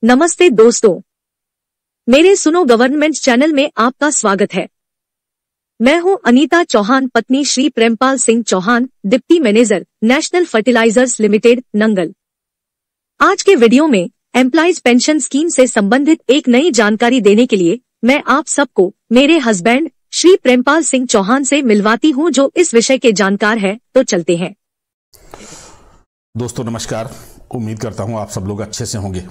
नमस्ते दोस्तों, मेरे सुनो गवर्नमेंट चैनल में आपका स्वागत है। मैं हूं अनीता चौहान, पत्नी Shri Prempal Singh Chauhan, deputy manager, national fertilizers limited, Nangal. आज के वीडियो में एम्प्लॉइज पेंशन स्कीम से संबंधित एक नई जानकारी देने के लिए मैं आप सबको मेरे हस्बैंड श्री प्रेमपाल सिंह चौहान से मिलवाती हूं, जो इस विषय के जानकार है। तो चलते हैं। दोस्तों नमस्कार, उम्मीद करता हूं आप सब लोग अच्छे से होंगे।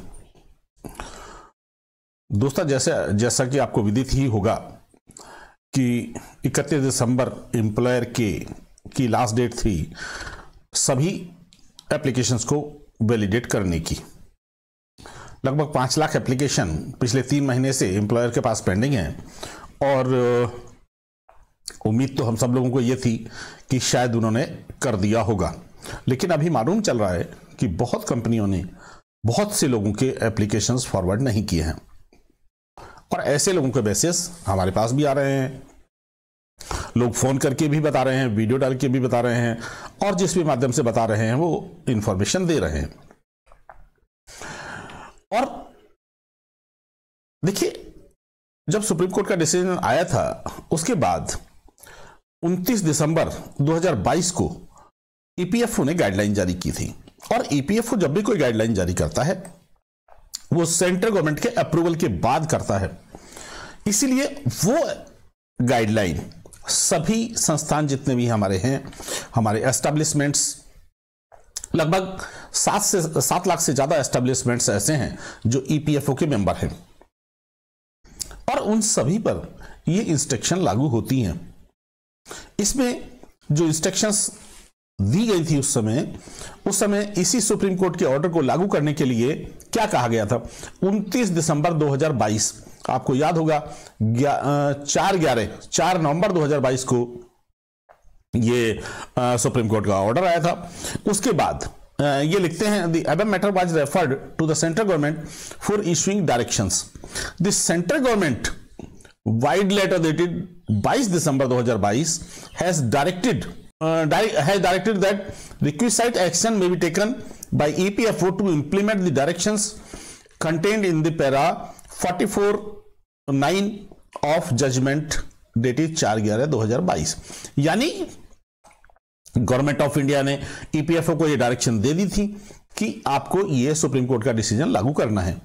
दोस्तों जैसा कि आपको विदित ही होगा कि 31 दिसंबर एम्प्लॉयर की लास्ट डेट थी सभी एप्लीकेशंस को वैलिडेट करने की। लगभग 5 लाख एप्लीकेशन पिछले 3 महीने से एम्प्लॉयर के पास पेंडिंग है और उम्मीद तो हम सब लोगों को ये थी कि शायद उन्होंने कर दिया होगा, लेकिन अभी मालूम चल रहा है कि बहुत कंपनियों ने बहुत से लोगों के एप्लीकेशंस फॉरवर्ड नहीं किए हैं और ऐसे लोगों के मैसेज हमारे पास भी आ रहे हैं। लोग फोन करके भी बता रहे हैं, वीडियो डाल के भी बता रहे हैं और जिस भी माध्यम से बता रहे हैं वो इंफॉर्मेशन दे रहे हैं। और देखिए, जब सुप्रीम कोर्ट का डिसीजन आया था उसके बाद 29 दिसंबर 2022 को ईपीएफओ ने गाइडलाइन जारी की थी और ईपीएफओ जब भी कोई गाइडलाइन जारी करता है वो सेंट्रल गवर्नमेंट के अप्रूवल के बाद करता है। इसीलिए वो गाइडलाइन सभी संस्थान जितने भी हमारे हैं, हमारे एस्टेब्लिशमेंट्स, लगभग 7 लाख से ज्यादा एस्टेब्लिशमेंट्स ऐसे हैं जो ईपीएफओ के मेंबर हैं और उन सभी पर ये इंस्ट्रक्शन लागू होती हैं। इसमें जो इंस्ट्रक्शंस दी गई थी उस समय इसी सुप्रीम कोर्ट के ऑर्डर को लागू करने के लिए क्या कहा गया था। 29 दिसंबर 2022, आपको याद होगा 4 नवंबर 2022 को ये सुप्रीम कोर्ट का ऑर्डर आया था। उसके बाद ये लिखते हैं, the above matter was referred to the central government for issuing directions. The central government vide letter dated 22 दिसंबर 2022 has directed that requisite action may be taken by EPFO to implement the directions contained in the para 44(9) of judgment dated 4/11/2022। यानी government of India ने EPFO को यह direction दे दी थी कि आपको यह supreme court का डिसीजन लागू करना है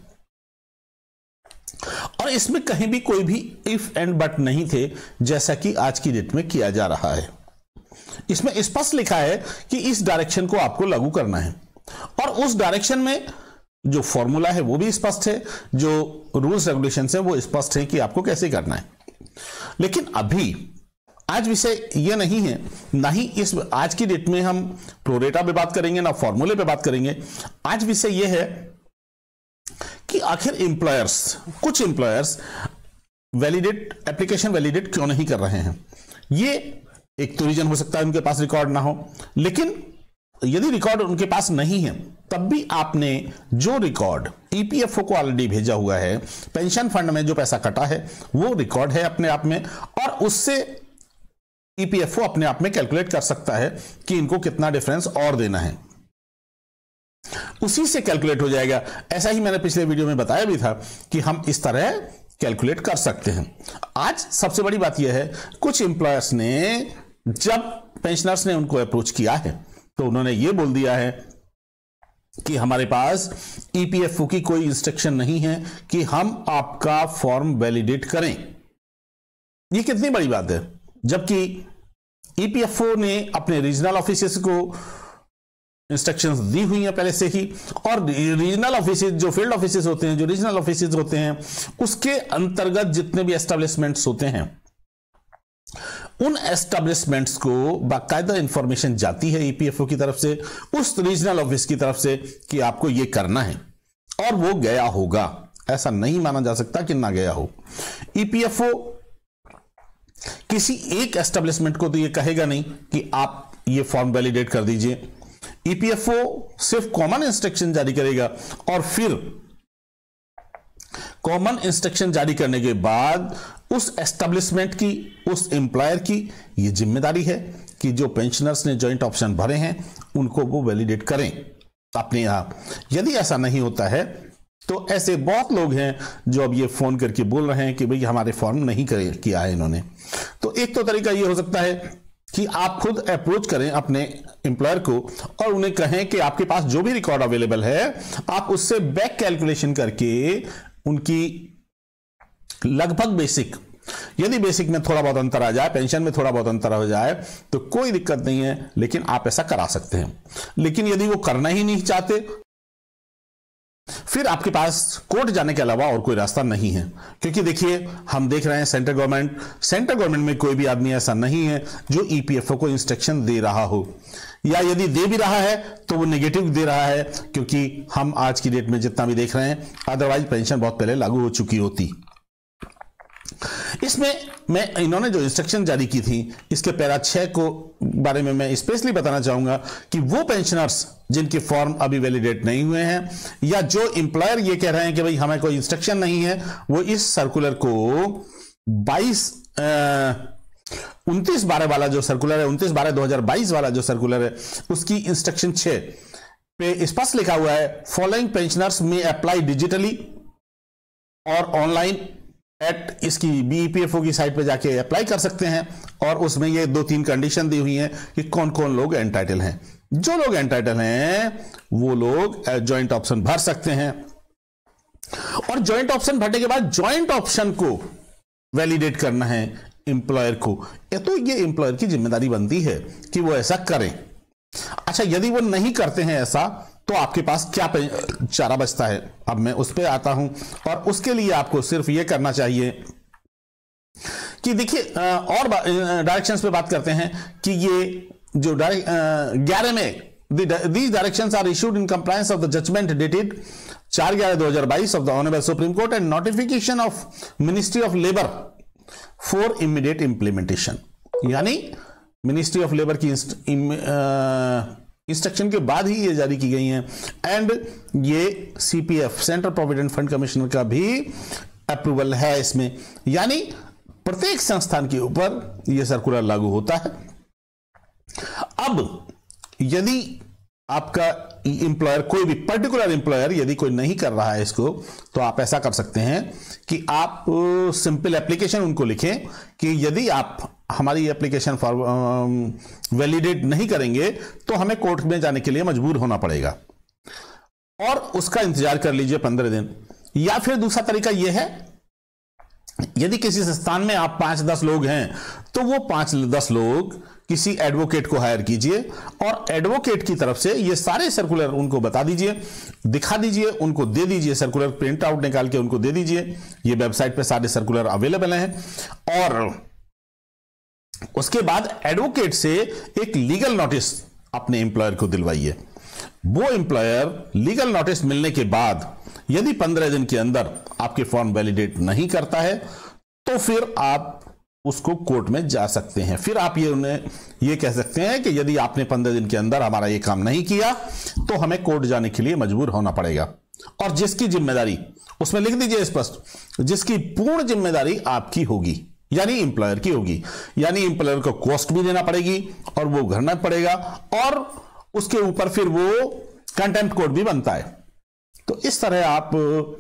और इसमें कहीं भी कोई भी इफ एंड बट नहीं थे, जैसा कि आज की डेट में किया जा रहा है। इसमें स्पष्ट लिखा है कि इस डायरेक्शन को आपको लागू करना है और उस डायरेक्शन में जो फॉर्मूला है वो भी स्पष्ट है, जो रूल्स रेगुलेशंस है वो स्पष्ट है कि आपको कैसे करना है। लेकिन अभी आज विषय ये नहीं है, ना ही इस आज की डेट में हम प्रोरेटा पे बात करेंगे, ना फॉर्मूले पे बात करेंगे। आज विषय यह है कि आखिर कुछ एम्प्लॉयर्स एप्लीकेशन वैलिडेट क्यों नहीं कर रहे हैं। ये एक तो रीजन हो सकता है उनके पास रिकॉर्ड ना हो, लेकिन यदि रिकॉर्ड उनके पास नहीं है तब भी आपने जो रिकॉर्ड ईपीएफओ को ऑलरेडी भेजा हुआ है, पेंशन फंड में जो पैसा कटा है वो रिकॉर्ड है अपने आप में और उससे ईपीएफओ अपने आप में कैलकुलेट कर सकता है कि इनको कितना डिफरेंस और देना है, उसी से कैलकुलेट हो जाएगा। ऐसा ही मैंने पिछले वीडियो में बताया भी था कि हम इस तरह कैलकुलेट कर सकते हैं। आज सबसे बड़ी बात यह है, कुछ एम्प्लॉयर्स ने जब पेंशनर्स ने उनको अप्रोच किया है तो उन्होंने ये बोल दिया है कि हमारे पास ईपीएफओ की कोई इंस्ट्रक्शन नहीं है कि हम आपका फॉर्म वैलिडेट करें। ये कितनी बड़ी बात है, जबकि ईपीएफओ ने अपने रीजनल ऑफिसेस को इंस्ट्रक्शंस दी हुई हैं पहले से ही, और रीजनल ऑफिसेज जो फील्ड ऑफिसेज होते हैं, जो रीजनल ऑफिसेज होते हैं, उसके अंतर्गत जितने भी एस्टेब्लिशमेंट्स होते हैं उन एस्टेब्लिशमेंट्स को बाकायदा इंफॉर्मेशन जाती है ईपीएफओ की तरफ से, उस रीजनल ऑफिस की तरफ से कि आपको ये करना है और वो गया होगा। ऐसा नहीं माना जा सकता कि ना गया हो। ईपीएफओ किसी एक एस्टेब्लिशमेंट को तो ये कहेगा नहीं कि आप ये फॉर्म वैलिडेट कर दीजिए। ईपीएफओ सिर्फ कॉमन इंस्ट्रक्शन जारी करेगा और फिर कॉमन इंस्ट्रक्शन जारी करने के बाद उस एस्टेब्लिशमेंट की, उस एम्प्लॉयर की ये जिम्मेदारी है कि जो पेंशनर्स ने जॉइंट ऑप्शन भरे हैं उनको वो वैलिडेट करें अपने यहां। यदि ऐसा नहीं होता है तो ऐसे बहुत लोग हैं जो अब ये फोन करके बोल रहे हैं कि भाई हमारे फॉर्म नहीं किया है इन्होंने। तो एक तो तरीका ये हो सकता है कि आप खुद अप्रोच करें अपने एम्प्लॉयर को और उन्हें कहें कि आपके पास जो भी रिकॉर्ड अवेलेबल है आप उससे बैक कैलकुलेशन करके उनकी लगभग बेसिक, यदि बेसिक में थोड़ा बहुत अंतर आ जाए, पेंशन में थोड़ा बहुत अंतर हो जाए तो कोई दिक्कत नहीं है, लेकिन आप ऐसा करा सकते हैं। लेकिन यदि वो करना ही नहीं चाहते फिर आपके पास कोर्ट जाने के अलावा और कोई रास्ता नहीं है। क्योंकि देखिए हम देख रहे हैं सेंट्रल गवर्नमेंट में कोई भी आदमी ऐसा नहीं है जो ईपीएफओ को इंस्ट्रक्शन दे रहा हो, या यदि दे भी रहा है तो वो नेगेटिव दे रहा है, क्योंकि हम आज की डेट में जितना भी देख रहे हैं अदरवाइज पेंशन बहुत पहले लागू हो चुकी होती। इसमें मैं इन्होंने जो इंस्ट्रक्शन जारी की थी इसके पैरा 6 को बारे में मैं स्पेशली बताना चाहूंगा कि वो पेंशनर्स जिनके फॉर्म अभी वैलिडेट नहीं हुए हैं, या जो एम्प्लॉयर ये कह रहे हैं कि भाई हमें कोई इंस्ट्रक्शन नहीं है, वो इस सर्कुलर को 29/12 वाला जो सर्कुलर है, 29/12/2022 वाला जो सर्कुलर है उसकी इंस्ट्रक्शन 6 पे स्पष्ट लिखा हुआ है, फॉलोइंग पेंशनर्स में अप्लाई डिजिटली और ऑनलाइन एट इसकी बीईपीएफओ की साइट पे जाके अप्लाई कर सकते हैं। और उसमें ये 2-3 कंडीशन दी हुई हैं कि कौन कौन लोग एंटाइटल हैं। जो लोग एंटाइटल हैं वो लोग ज्वाइंट ऑप्शन भर सकते हैं, और ज्वाइंट ऑप्शन भरने के बाद ज्वाइंट ऑप्शन को वैलिडेट करना है एम्प्लॉयर को। तो ये एम्प्लॉयर की जिम्मेदारी बनती है कि वो ऐसा करें। अच्छा, यदि वो नहीं करते हैं ऐसा तो आपके पास क्या चारा बचता है, अब मैं उस पर आता हूं। और उसके लिए आपको सिर्फ ये करना चाहिए कि देखिए और डायरेक्शंस पे बात करते हैं कि ये जो 11 में these directions are issued in compliance of the judgment dated 4/11/2022 of the Honorable Supreme Court and notification of Ministry of Labor for immediate implementation। यानी मिनिस्ट्री ऑफ लेबर की इंस्ट्रक्शन के बाद ही ये जारी की गई हैं। एंड ये CPF central provident fund commissioner का भी अप्रूवल है इसमें, यानी प्रत्येक संस्थान के ऊपर ये सर्कुलर लागू होता है। अब यदि आपका एम्प्लॉयर, कोई भी पर्टिकुलर एम्प्लॉयर यदि कोई नहीं कर रहा है इसको, तो आप ऐसा कर सकते हैं कि आप सिंपल एप्लीकेशन उनको लिखें कि यदि आप हमारी एप्लीकेशन वैलिडेट नहीं करेंगे तो हमें कोर्ट में जाने के लिए मजबूर होना पड़ेगा, और उसका इंतजार कर लीजिए 15 दिन। या फिर दूसरा तरीका यह है, यदि किसी संस्थान में आप 5-10 लोग हैं तो वो 5-10 लोग किसी एडवोकेट को हायर कीजिए, और एडवोकेट की तरफ से ये सारे सर्कुलर उनको बता दीजिए, दिखा दीजिए, उनको दे दीजिए, सर्कुलर प्रिंट आउट निकाल के उनको दे दीजिए। ये वेबसाइट पे सारे सर्कुलर अवेलेबल हैं। और उसके बाद एडवोकेट से एक लीगल नोटिस अपने एम्प्लॉयर को दिलवाइए। वो एम्प्लॉयर लीगल नोटिस मिलने के बाद यदि 15 दिन के अंदर आपके फॉर्म वैलिडेट नहीं करता है तो फिर आप उसको कोर्ट में जा सकते हैं। फिर आप उन्हें ये कह सकते हैं कि यदि आपने 15 दिन के अंदर हमारा ये काम नहीं किया तो हमें कोर्ट जाने के लिए मजबूर होना पड़ेगा। और जिसकी जिम्मेदारी, उसमें लिख दीजिए स्पष्ट, जिसकी पूर्ण जिम्मेदारी आपकी होगी, यानी एम्प्लॉयर की होगी। यानी एम्प्लॉयर को कॉस्ट भी देना पड़ेगी और वो भरना पड़ेगा, और उसके ऊपर फिर वो कंटेम्प्ट कोड भी बनता है। तो इस तरह आप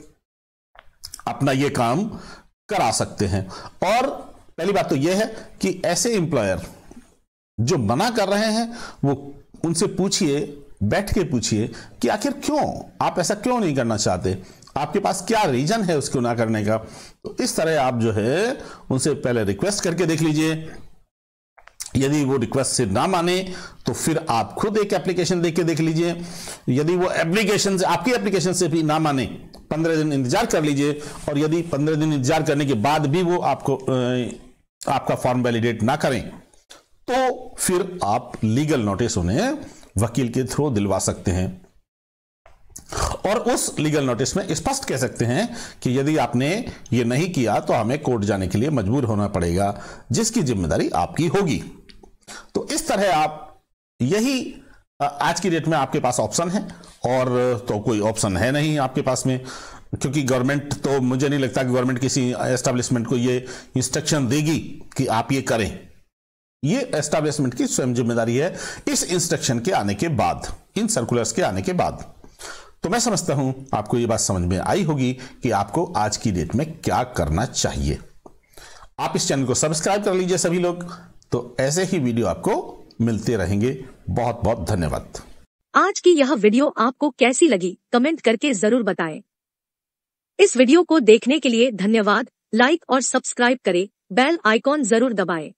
अपना ये काम करा सकते हैं। और पहली बात तो यह है कि ऐसे एम्प्लॉयर जो मना कर रहे हैं वो उनसे पूछिए, बैठ के पूछिए कि आखिर क्यों आप ऐसा क्यों नहीं करना चाहते, आपके पास क्या रीजन है उसको ना करने का। तो इस तरह आप जो है उनसे पहले रिक्वेस्ट करके देख लीजिए। यदि वो रिक्वेस्ट से ना माने तो फिर आप खुद एक एप्लीकेशन देख के देख लीजिए। यदि वो एप्लीकेशन से, आपकी एप्लीकेशन से भी ना माने, 15 दिन इंतजार कर लीजिए। और यदि 15 दिन इंतजार करने के बाद भी वो आपका फॉर्म वैलिडेट ना करें तो फिर आप लीगल नोटिस उन्हें वकील के थ्रू दिलवा सकते हैं। और उस लीगल नोटिस में स्पष्ट कह सकते हैं कि यदि आपने ये नहीं किया तो हमें कोर्ट जाने के लिए मजबूर होना पड़ेगा, जिसकी जिम्मेदारी आपकी होगी। तो इस तरह आप, यही आज की डेट में आपके पास ऑप्शन है, और तो कोई ऑप्शन है नहीं आपके पास में, क्योंकि गवर्नमेंट, तो मुझे नहीं लगता कि गवर्नमेंट किसी एस्टेब्लिशमेंट को ये इंस्ट्रक्शन देगी कि आप ये करें। ये एस्टेब्लिशमेंट की स्वयं जिम्मेदारी है इस इंस्ट्रक्शन के आने के बाद, इन सर्कुलर्स के आने के बाद। तो मैं समझता हूं आपको ये बात समझ में आई होगी कि आपको आज की डेट में क्या करना चाहिए। आप इस चैनल को सब्सक्राइब कर लीजिए सभी लोग, तो ऐसे ही वीडियो आपको मिलते रहेंगे। बहुत बहुत धन्यवाद। आज की यह वीडियो आपको कैसी लगी कमेंट करके जरूर बताएं। इस वीडियो को देखने के लिए धन्यवाद। लाइक और सब्सक्राइब करें, बेल आइकॉन जरूर दबाएं।